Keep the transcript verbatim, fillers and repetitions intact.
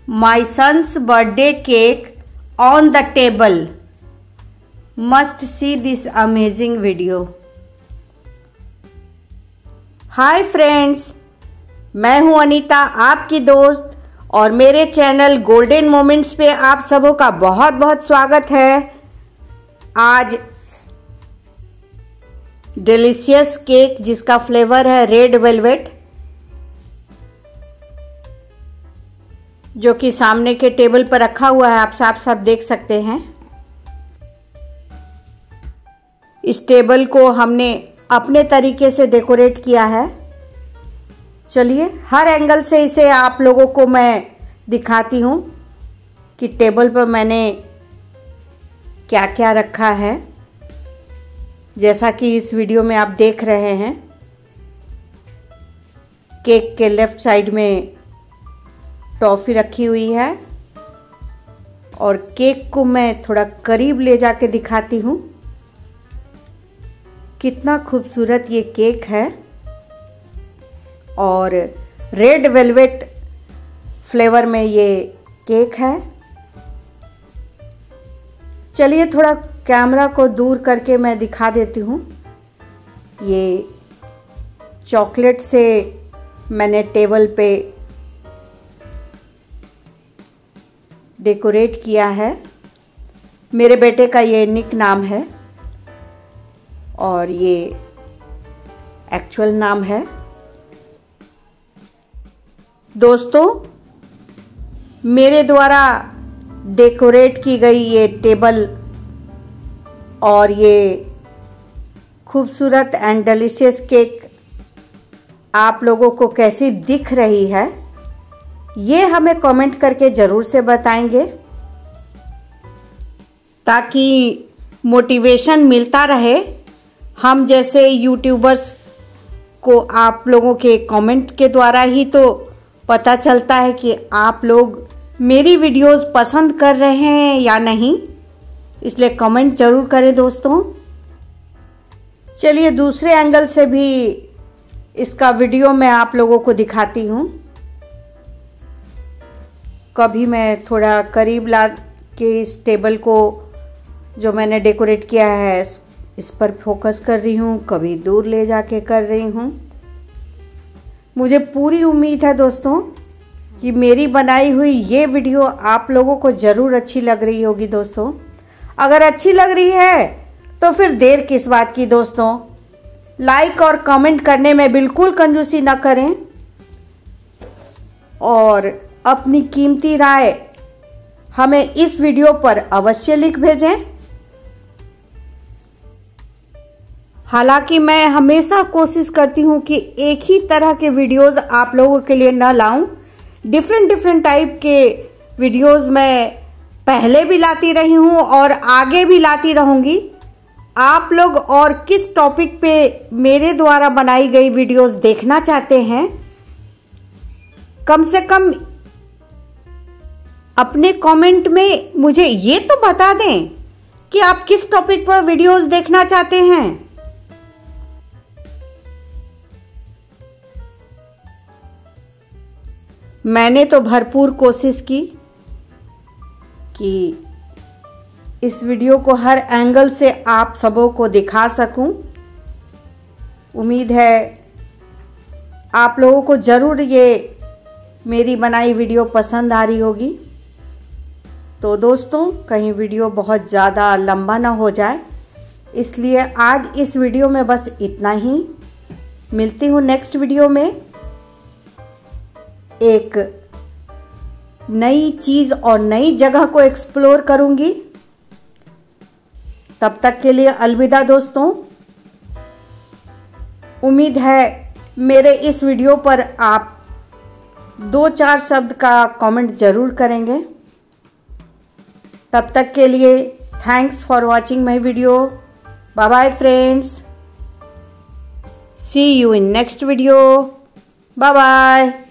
My son's birthday cake on the table. Must see this amazing video. Hi friends, मैं हूं अनीता, आपकी दोस्त, और मेरे चैनल गोल्डन मोमेंट्स पे आप सबों का बहुत बहुत स्वागत है। आज डिलीशियस केक जिसका फ्लेवर है रेड वेलवेट, जो कि सामने के टेबल पर रखा हुआ है, आप साफ साफ देख सकते हैं। इस टेबल को हमने अपने तरीके से डेकोरेट किया है। चलिए हर एंगल से इसे आप लोगों को मैं दिखाती हूँ कि टेबल पर मैंने क्या क्या रखा है। जैसा कि इस वीडियो में आप देख रहे हैं, केक के लेफ्ट साइड में टॉफ़ी रखी हुई है, और केक को मैं थोड़ा करीब ले जाके दिखाती हूँ। कितना खूबसूरत ये केक है, और रेड वेलवेट फ्लेवर में ये केक है। चलिए थोड़ा कैमरा को दूर करके मैं दिखा देती हूँ। ये चॉकलेट से मैंने टेबल पे डेकोरेट किया है। मेरे बेटे का ये निक नाम है और ये एक्चुअल नाम है। दोस्तों, मेरे द्वारा डेकोरेट की गई ये टेबल और ये खूबसूरत एंड डिलीशियस केक आप लोगों को कैसी दिख रही है, ये हमें कमेंट करके ज़रूर से बताएंगे, ताकि मोटिवेशन मिलता रहे। हम जैसे यूट्यूबर्स को आप लोगों के कमेंट के द्वारा ही तो पता चलता है कि आप लोग मेरी वीडियोस पसंद कर रहे हैं या नहीं, इसलिए कमेंट ज़रूर करें दोस्तों। चलिए दूसरे एंगल से भी इसका वीडियो मैं आप लोगों को दिखाती हूँ। कभी मैं थोड़ा करीब ला के इस टेबल को जो मैंने डेकोरेट किया है इस पर फोकस कर रही हूँ, कभी दूर ले जाके कर रही हूँ। मुझे पूरी उम्मीद है दोस्तों कि मेरी बनाई हुई ये वीडियो आप लोगों को ज़रूर अच्छी लग रही होगी। दोस्तों, अगर अच्छी लग रही है तो फिर देर किस बात की दोस्तों, लाइक और कमेंट करने में बिल्कुल कंजूसी ना करें, और अपनी कीमती राय हमें इस वीडियो पर अवश्य लिख भेजें। हालांकि मैं हमेशा कोशिश करती हूं कि एक ही तरह के वीडियोस आप लोगों के लिए ना लाऊं। डिफरेंट डिफरेंट टाइप के वीडियोस मैं पहले भी लाती रही हूं और आगे भी लाती रहूंगी। आप लोग और किस टॉपिक पे मेरे द्वारा बनाई गई वीडियोस देखना चाहते हैं, कम से कम अपने कमेंट में मुझे ये तो बता दें कि आप किस टॉपिक पर वीडियोस देखना चाहते हैं। मैंने तो भरपूर कोशिश की कि इस वीडियो को हर एंगल से आप सबों को दिखा सकूं। उम्मीद है आप लोगों को ज़रूर ये मेरी बनाई वीडियो पसंद आ रही होगी। तो दोस्तों, कहीं वीडियो बहुत ज़्यादा लंबा ना हो जाए, इसलिए आज इस वीडियो में बस इतना ही। मिलती हूँ नेक्स्ट वीडियो में एक नई चीज़ और नई जगह को एक्सप्लोर करूँगी। तब तक के लिए अलविदा दोस्तों। उम्मीद है मेरे इस वीडियो पर आप दो चार शब्द का कमेंट ज़रूर करेंगे। तब तक के लिए thanks for watching my video. Bye bye friends, see you in next video. Bye bye.